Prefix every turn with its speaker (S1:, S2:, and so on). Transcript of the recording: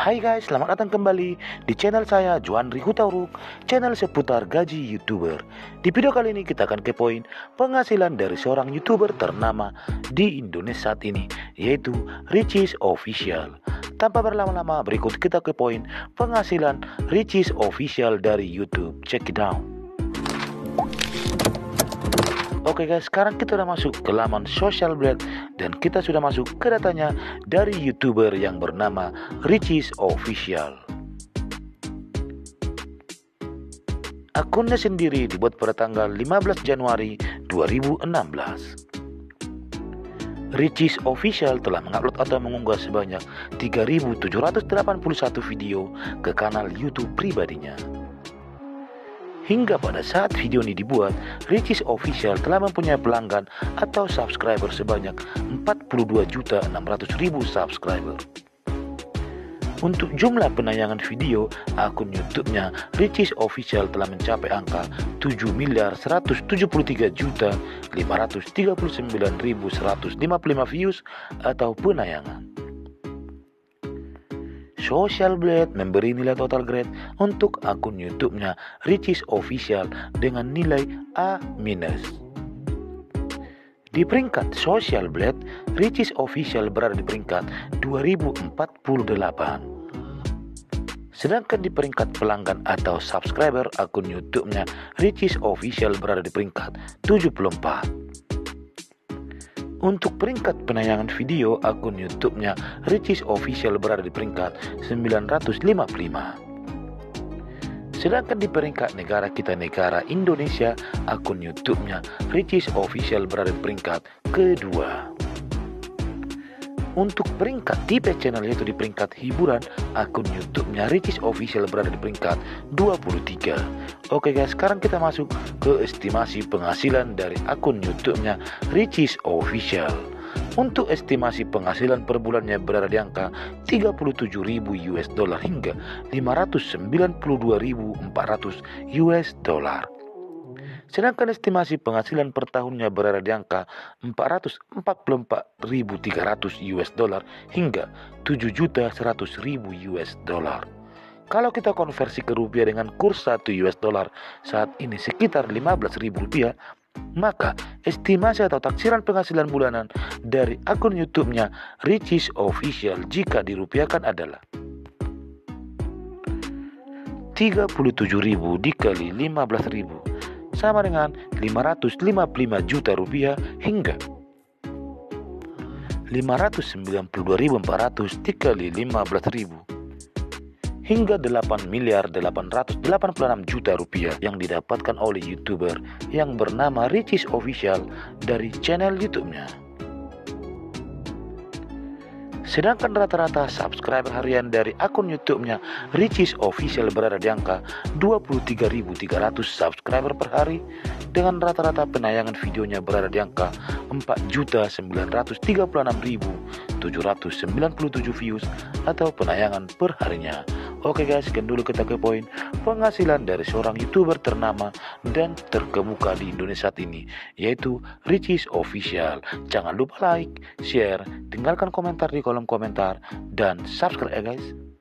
S1: Hai guys, selamat datang kembali di channel saya Juandri Hutauruk, channel seputar gaji YouTuber. Di video kali ini kita akan kepoin penghasilan dari seorang YouTuber ternama di Indonesia saat ini, yaitu Ricis Official. Tanpa berlama-lama, berikut kita kepoin penghasilan Ricis Official dari YouTube. Check it out. Oke guys, sekarang kita udah masuk ke laman Social Blade dan kita sudah masuk ke datanya dari YouTuber yang bernama Ricis Official. Akunnya sendiri dibuat pada tanggal 15 Januari 2016. Ricis Official telah mengupload atau mengunggah sebanyak 3.781 video ke kanal YouTube pribadinya. Hingga pada saat video ini dibuat, Ricis Official telah mempunyai pelanggan atau subscriber sebanyak 42.600.000 subscriber. Untuk jumlah penayangan video, akun YouTube-nya Ricis Official telah mencapai angka 7.173.539.155 views atau penayangan. Social Blade memberi nilai total grade untuk akun YouTube-nya Ricis Official dengan nilai A-. Di peringkat Social Blade, Ricis Official berada di peringkat 2048. Sedangkan di peringkat pelanggan atau subscriber, akun YouTube-nya Ricis Official berada di peringkat 74. Untuk peringkat penayangan video, akun YouTube-nya Ricis Official berada di peringkat 955. Sedangkan di peringkat negara kita, negara Indonesia, akun YouTube-nya Ricis Official berada di peringkat kedua. Untuk peringkat tipe channel, yaitu di peringkat hiburan, akun YouTube-nya Ricis Official berada di peringkat 23. Oke guys, sekarang kita masuk ke estimasi penghasilan dari akun YouTube-nya Ricis Official. Untuk estimasi penghasilan per bulannya berada di angka 37.000 US dollar hingga 592.400 US dollar. Sedangkan estimasi penghasilan per tahunnya berada di angka 444.300 US dollar hingga 7.100.000 US dollar. Kalau kita konversi ke rupiah dengan kurs 1 US dollar saat ini sekitar 15.000 rupiah, maka estimasi atau taksiran penghasilan bulanan dari akun YouTube-nya Ricis Official jika dirupiahkan adalah 37.000 dikali 15.000 sama dengan 555 juta rupiah hingga 592.400 dikali 15.000 hingga 8.886 juta rupiah yang didapatkan oleh YouTuber yang bernama Ricis Official dari channel YouTube-nya. Sedangkan rata-rata subscriber harian dari akun YouTube-nya Ricis Official berada di angka 23.300 subscriber per hari dengan rata-rata penayangan videonya berada di angka 4.936.797 views atau penayangan per harinya. Oke guys, sekian dulu kita ke poin penghasilan dari seorang YouTuber ternama dan terkemuka di Indonesia saat ini, yaitu Ricis Official. Jangan lupa like, share, tinggalkan komentar di kolom komentar, dan subscribe ya guys.